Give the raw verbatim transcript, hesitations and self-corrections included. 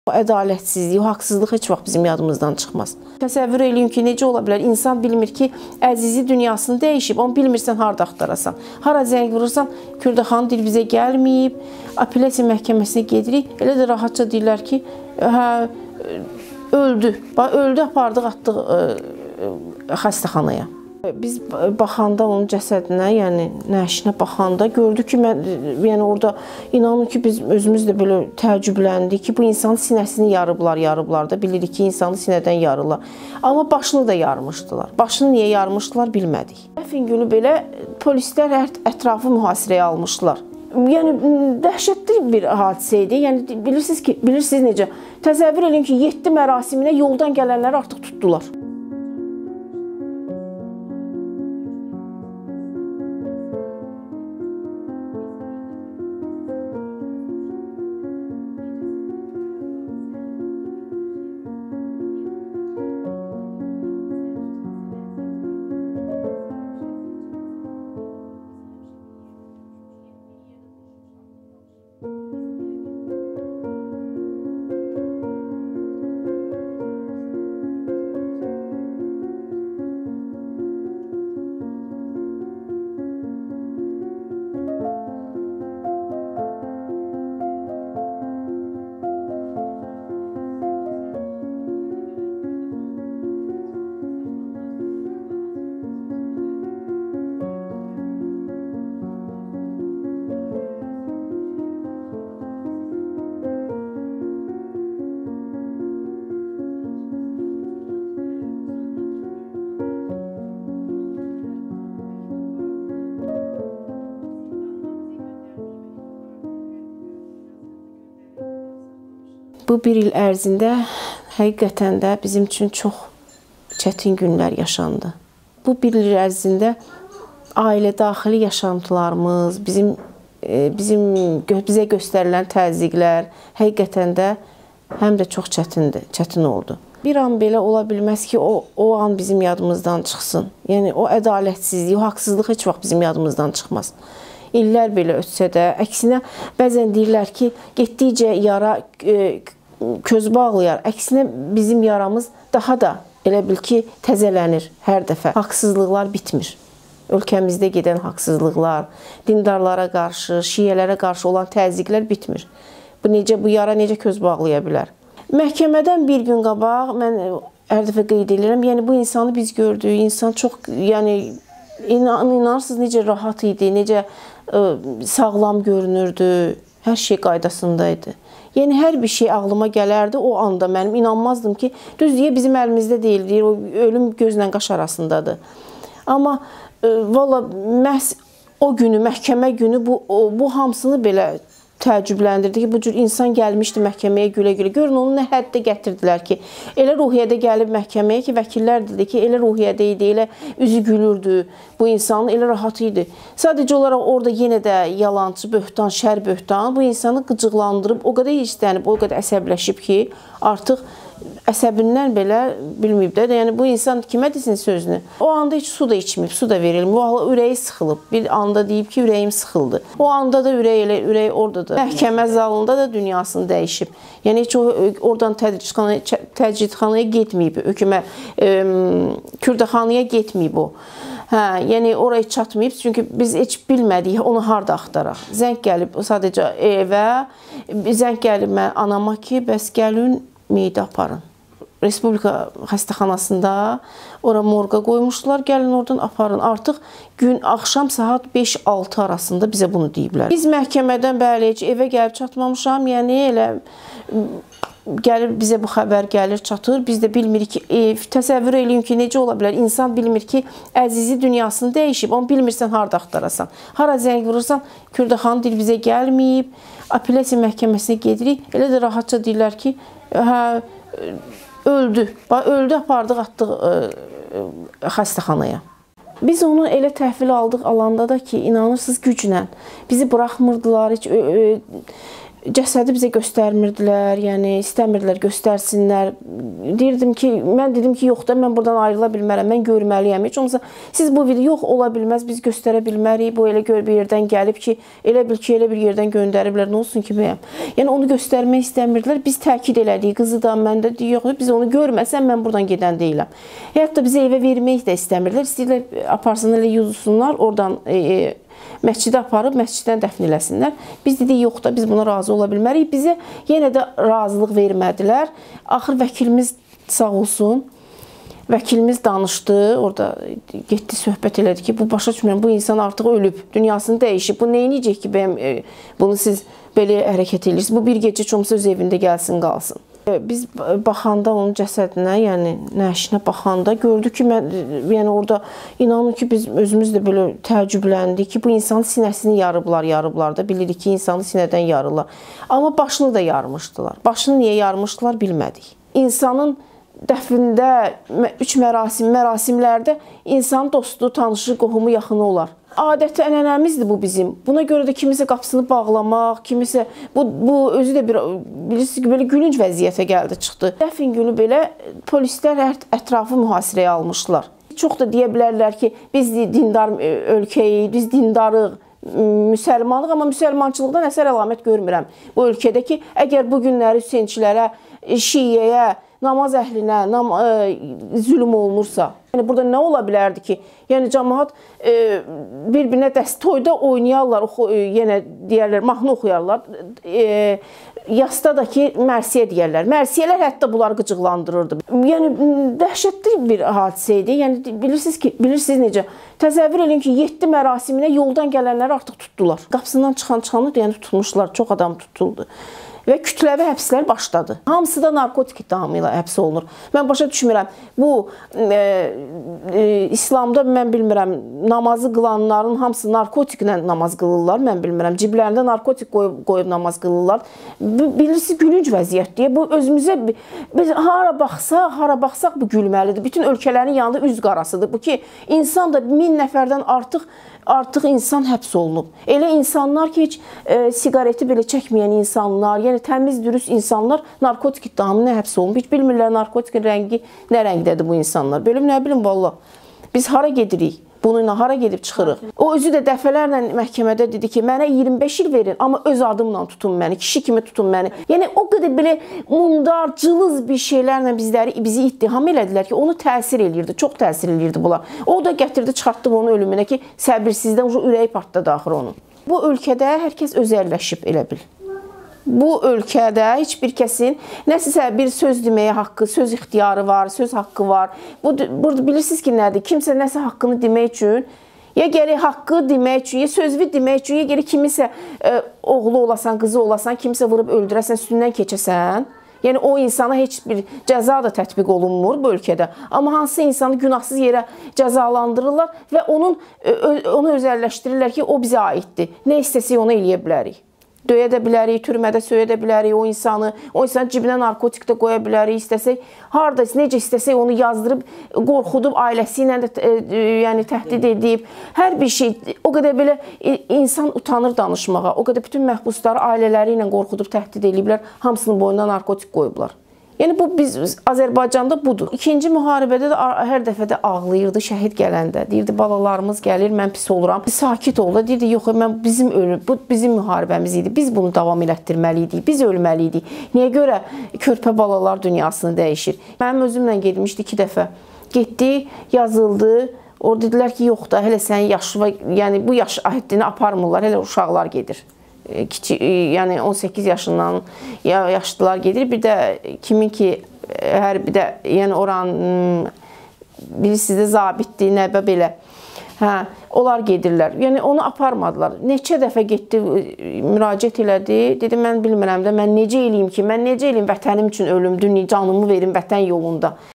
O ədalətsizlik, o haqsızlıq heç vaxt bizim yadımızdan çıxmaz. Təsəvvür eləyin ki, necə ola bilər? İnsan bilmir ki, əzizi dünyasını dəyişib, onu bilmirsən harada axtarasan. Hara zəng vurursan, Kürdəxanın dil bizə gəlməyib, apellyasiya məhkəməsinə gedirik. Elə də rahatca deyirlər ki, hə, öldü. Öldü, apardıq, atdıq xəstəxanaya. Biz baxanda onun cəsədinə, yəni nəşinə baxanda gördük ki, mən, yəni orada inanın ki, biz özümüz də belə təəccübləndik ki, bu insanın sinəsini yarıblar, yarıblar da bilirik ki, insanı sinədən yarırlar. Amma başını da yarmışdılar. Başını niyə yarmışdılar bilmədik. Dəfn günü belə polislər ətrafı mühasirəyə almışdılar. Yəni dəhşətli bir hadisə idi. Yəni bilirsiniz ki, bilirsiniz necə? Təsəvvür edin ki, yeddi mərasiminə yoldan gələnləri artıq tutdular. Bu bir il ərzində həqiqətən də bizim üçün çox çətin günlər yaşandı. Bu bir il ərzində ailə daxili yaşantılarımız, bizim, bizim bizə göstərilən təzyiqlər həqiqətən də həm də çox çətindir, çətin oldu. Bir an belə ola bilməz ki, o, o an bizim yadımızdan çıxsın. Yəni o ədalətsizlik, o haqsızlıq heç vaxt bizim yadımızdan çıxmaz. İllər belə ötsə də, əksinə bəzən deyirlər ki, getdikcə yara e, köz bağlayar. Əksinə bizim yaramız daha da elə bil ki, təzələnir hər dəfə. Haqsızlıqlar bitmir. Ölkəmizdə gedən haqsızlıqlar, dindarlara qarşı, şiyələrə qarşı olan təzyiqlər bitmir. Bu necə, bu yara necə köz bağlaya bilər? Məhkəmədən bir gün qabaq mən hər dəfə qeyd edirəm, yəni bu insanı biz gördük, insan çox, yəni inan, inanırsınız necə rahat idi, necə ə, sağlam görünürdü, hər şey qaydasındaydı. Yəni hər bir şey ağlıma gələrdi o anda mənim, inanmazdım ki, düz deyə bizim əlimizdə deyil, deyir, o ölüm gözlə qaş arasındadır. Amma ə, valla məhz o günü, məhkəmə günü bu, o, bu hamısını belə təəccübləndirdi ki, bu cür insan gəlmişdi məhkəməyə gülə-gülə. Görün, onu nə həddə gətirdilər ki, elə ruhiyyədə gəlib məhkəməyə ki, vəkillər dedi ki, elə ruhiyyədə idi, elə üzü gülürdü, bu insanın elə rahat idi. Sadəcə olaraq orada yenə də yalancı böhtan, şər böhtan bu insanı qıcıqlandırıb, o qədər hirslənib, o qədər əsəbləşib ki, artıq əsəbindən belə bilməyib də, yəni bu insan kimə desin sözünü? O anda heç su da içməyib, su da verilmir. O ürəyi sıxılıb. Bir anda deyib ki, ürəyim sıxıldı. O anda da ürək elə, ürək oradadır. Məhkəmə zalında da dünyasını dəyişib. Yəni heç o oradan təcridxanaya, təcridxanaya getməyib, hökümə e, Kürdəxanaya getməyib o. Hə, yəni oraya çatmayıb, çünki biz heç bilmədik onu harda axtaraq. Zəng gəlib sadəcə evə, zəng gəlib mən anama ki, bəs gəlin meydə aparın. Respublika xəstəxanasında ora morqa qoymuşdular, gəlin oradan aparın. Artıq gün axşam saat beş altı arasında bizə bunu deyiblər. Biz məhkəmədən bəli, heç evə gəlib çatmamışam, yəni elə gəlir bizə bu xəbər gəlir, çatır. Biz də bilmirik ki, e, təsəvvür eləyin ki, necə ola bilər? İnsan bilmir ki, əzizi dünyasını dəyişib, onu bilmirsən harda axtarasan. Hara zəng vurursan, Kürdəxanın dil bizə gəlməyib, apellyasiya məhkəməsinə gedirik. Elə də rahatca deyirlər ki, hə, öldü. Öldü, apardıq, atdıq xəstəxanaya. Biz onu elə təhvil aldıq alanda da ki, inanırsınız güclə. Bizi buraxmırdılar, heç cəsədi bizə göstərmirdilər, yəni istəmirdilər göstərsinlər. Deyirdim ki, mən dedim ki, yox da mən buradan ayrıla bilmərəm, mən görməliyəm. Heç olmasa siz bu video yox ola bilməz, biz göstərə bilmərik. Bu elə gör bir yerdən gəlib ki, elə bil ki, elə bir yerdən göndəriblər. Nə olsun ki, bəyəm. Yəni onu göstərmək istəmirdilər. Biz təkid elədik, qızı da, mən də yox, biz onu görməsəm mən buradan gedən deyiləm. Hətta bizə evə vermək də istəmirdilər. İstəyirlər aparsınlar, elə yuzsunlar, oradan e, e, məscidə aparıb məsciddən dəfn eləsinlər. Biz dedik, yox da biz buna razı ola bilmərik. Bizə yenə də razılıq vermədilər. Axır vəkilimiz sağ olsun, vəkilimiz danışdı, orada getdi, söhbət elədi ki, bu başa düşmürəm, bu insan artıq ölüb, dünyasını dəyişib. Bu neyniyəcək ki, bəyəm, bunu siz belə hərəkət edirsiniz? Bu bir gecə çoxsa öz evində gəlsin, qalsın. Biz baxanda onun cəsədinə, yəni nəşinə baxanda gördük ki, mən, yəni orada inanın ki, biz özümüz də belə təəccübləndik ki, bu insanın sinəsini yarıblar, yarıblar da bilirik ki, insanı sinədən yarırlar. Amma başını da yarmışdılar. Başını niyə yarmışdılar bilmədik. İnsanın dəfində, üç mərasim, mərasimlərdə insan dostu, tanışı, qohumu, yaxını olar. Adət-ənənəmizdir bu bizim. Buna görə də kimisə qapısını bağlamaq, kimisə bu, bu özü də bir, bilirsiniz ki, belə gülünc vəziyyətə gəldi, çıxdı. Dəfn günü belə polislər ətrafı mühasirəyə almışlar. Çox da deyə bilərlər ki, biz dindar ölkəyik, biz dindarıq, müsəlmanlıq, amma müsəlmançılıqdan əsər əlamət görmürəm bu ölkədə ki, əgər bu günləri Hüseynçilərə, Şiiyyəyə, namaz əhlinə nam, e, zülm olunursa, yəni burada nə ola bilərdi ki, yəni cəmaət e, bir-birinə dəst toyda oynayarlar, oxu, e, yenə deyərlər, mahnı oxuyarlar, e, yasda da ki, mərsiyə deyərlər. Mərsiyələr hətta bunları qıcıqlandırırdı. Yəni dəhşətli bir hadisə idi. Yəni bilirsiniz ki, bilirsiniz necə? Təsəvvür edin ki, yeddi mərasiminə yoldan gələnləri artıq tutdular. Qapısından çıxan çıxanı yəni tutmuşlar, çox adam tutuldu. Və kütləvi həbslər başladı. Hamısı da narkotik ittihamı ilə həbs olunur. Mən başa düşmürəm. Bu e, e, İslamda mən bilmirəm, namazı qılanların hamısı narkotiklə namaz qılırlar. Mən bilmirəm. Ciblərində narkotik qoyub, qoyub namaz qılırlar. Bilirsiniz, gülünc vəziyyətdir. Bu özümüzə biz hara baxsaq, hara baxsaq bu gülməlidir. Bütün ölkələrin yanında üz qarasıdır. Bu ki, insan da min nəfərdən artıq artıq insan həbs olunub. Elə insanlar ki, heç e, siqareti belə çəkməyən insanlar, yəni təmiz, dürüst insanlar narkotik ittihamına həbs olunub. Heç bilmirlər narkotikin rəngi nə rəngdədir bu insanlar. Belə nə bilim, vallahi. Biz hara gedirik? Bununla hara gedib çıxırıq? O özü də dəfələrlə məhkəmədə dedi ki, mənə iyirmi beş il verin, amma öz adımla tutun məni, kişi kimi tutun məni. Yəni o qədər belə mundar, cılız bir şeylərlə bizləri, bizi ittiham elədilər ki, onu təsir eləyirdi, çox təsir eləyirdi bunlar. O da gətirdi, çıxartdı onun ölümünə ki, səbirsizdən ürəyi partladı axır onun. Bu ölkədə hər kəs özəlləşib elə bil. Bu ölkədə heç bir kəsin nəsə bir söz deməyə haqqı, söz ixtiyarı var, söz haqqı var. Bu, burada bilirsiniz ki, nədir? Kimsə nəsə haqqını demək üçün, ya gərək haqqı demək üçün, ya sözvi demək üçün, ya gərək kimisə e, oğlu olasan, qızı olasan, kimisə vurub öldürəsən, üstündən keçəsən. Yəni o insana heç bir cəza da tətbiq olunmur bu ölkədə. Amma hansı insanı günahsız yerə cəzalandırırlar və onun, onu özəlləşdirirlər ki, o bizə aiddir. Nə istəsək onu eləyə bilərik. Döyə də bilərik, türmədə söyə də bilərik o insanı, o insanın cibinə narkotik də qoya bilərik, istəsək, harada, necə istəsək onu yazdırıb, qorxudub, ailəsi ilə də e, yəni, təhdid edib, hər bir şey, o qədər belə e, insan utanır danışmağa, o qədər bütün məhbusları ailələri ilə qorxudub, təhdid ediblər, hamısının boynuna narkotik qoyublar. Yəni bu biz Azərbaycanda budur. İkinci müharibədə də hər dəfə də ağlayırdı şəhid gələndə. Deyirdi balalarımız gəlir, mən pis oluram. Sakit oldu. Deyirdi yox, mən bizim ölüm, bu bizim müharibəmiz idi. Biz bunu davam elətdirməliydik. Biz ölməliydik. Niyə görə körpə balalar dünyasını dəyişir? Mənim özümlə getmişdi iki dəfə. Getdi, yazıldı. Orada dedilər ki, yox da hələ sənin yaşı, yəni bu yaş həddini aparmırlar, hələ uşaqlar gedir. Kiçik, yəni on səkkiz yaşından yaşlılar gedir. Bir də kimin ki, hər bir də, yəni oranın birisi də zabitdir, nəbə belə. Hə, onlar gedirlər. Yəni onu aparmadılar. Neçə dəfə getdi, müraciət elədi. Dedi, mən bilmirəm də, mən necə eləyim ki, mən necə eləyim vətənim üçün ölüm, dünya canımı verim vətən yolunda.